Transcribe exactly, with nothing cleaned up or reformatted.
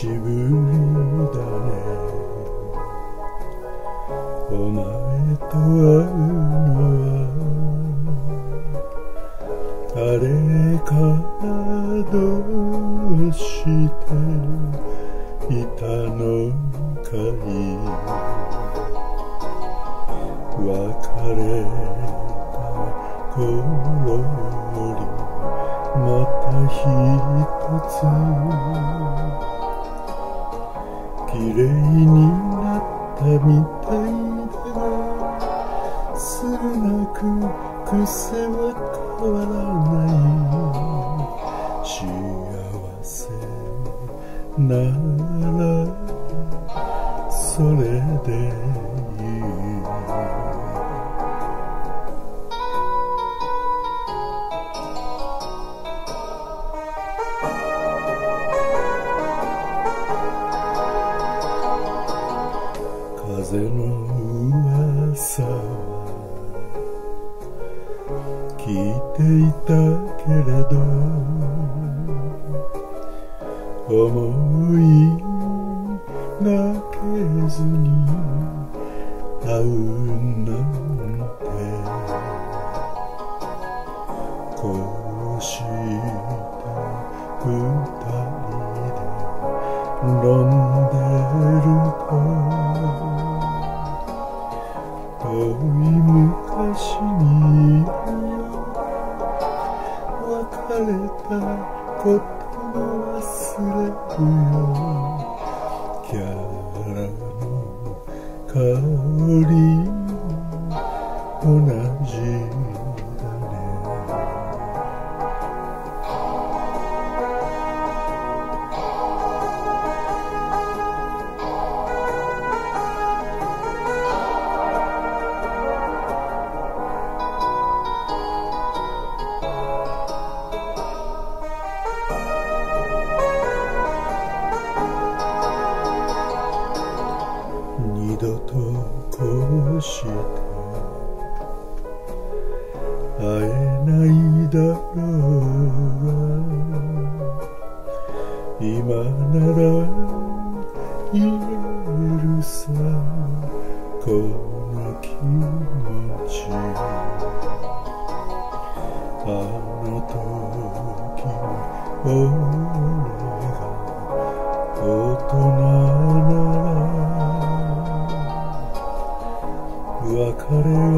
しぶりだね。お前と会うのはあれからどうしていたのかい。別れた頃にまた一つ綺麗になったみたいだが、するなく癖は変わらない。幸せならそれでいい。風の噂は聞いていたけれど、思いがけずに会うなんて、こうして二人で飲んでると遠い昔に別れたことも忘れるよ。キャラの香り同じだね。二度とこうして会えないだろうが、今なら言えるさこの気持ち。あの時俺が大人なら別れを